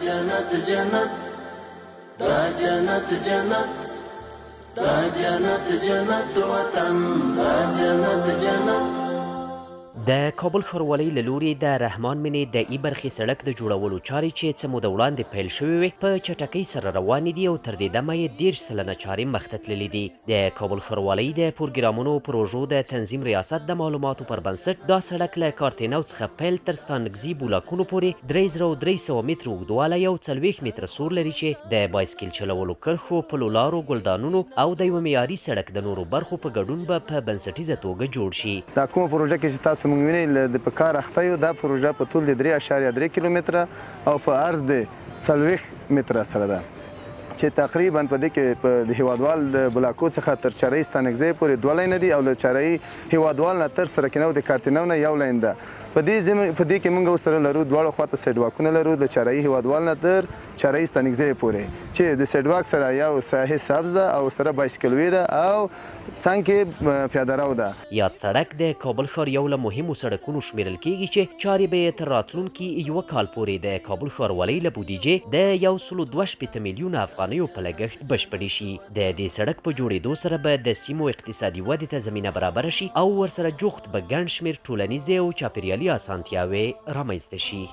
جنت جنت دا جنت جنت دا جنت جنت وطن دا جنت جنت د کابل ښاروالۍ له لوري د رحمان مینې د ای برخې سړک د جوړولو چارې چې څه موده وړاندې پیل شوې وې په چټکۍ سره روانې دي او تر دې دمه یې 10 سلنه چارې مخته تللې دي. د کابل ښاروالۍ د پروګرامونو پروژو د تنظیم ریاست د معلوماتو پر بنسټ دا سړک له کارتینو څخه پیل تر ستانکزي بولاکونو پورې 3300 متره اوږدوالی او 40 متره سور لري چې د بایسکل چلولو کرښو، پلو لارو، ګلدانونو او د یوه معیاري سړک د نورو برخو په ګډون به په بنسټیزه توګه جوړ شي. دا کومه پروژه کې چې تاسو موږ وینئ د په کار اخته یو، دا پروژه په طول د 3.3 کیلومتره او په عرض د 40 متره سره ده چې تقریبا په دې کې د هیوادوال د بلاکو څخه تر چرای ستانکزی پورې 2 لاینه دي او له چرای هیوادوال نه تر سرکینو د کارتینو نه 1 لاین ده. په دې کې موږ ورسره لرو دواړو خواته سایډ واکونه لرو د چرای هیوادوال نه تر چرای ستانکزی پورې چې د سایډ واک سره یو ساحه سبز ده او سره بایسکلوي ده او څنګه پیاده رو ده. یاد سړک د کابل ښار یو له مهمو سړکونو شمیرل کیږي چې چارې به یې تر راتلونکي یوه کال پورې د کابل ښاروالۍ له بودیجې د 1.2 میلیونه افغانیو په لګښت بشپړې شي. د دې سړک په جوړېدو سره به د سیمو اقتصادي ودې ته زمینه برابره شي او ورسره جوخت به ګڼ شمېر ټولنیزې او چاپېریالي اسانتیاوې رامنځته شي.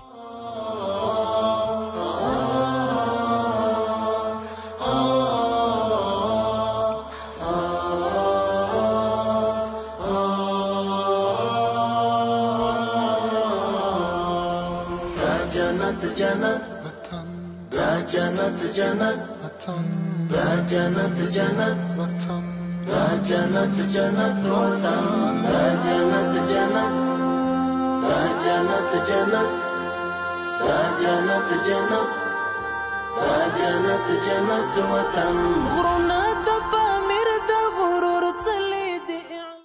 جنت جنت دا جنت جنت دا جنت جنت دا جنت جنت وطن دا جنت جنت دا جنت جنت دا جنت جنت دا جنت جنت وطن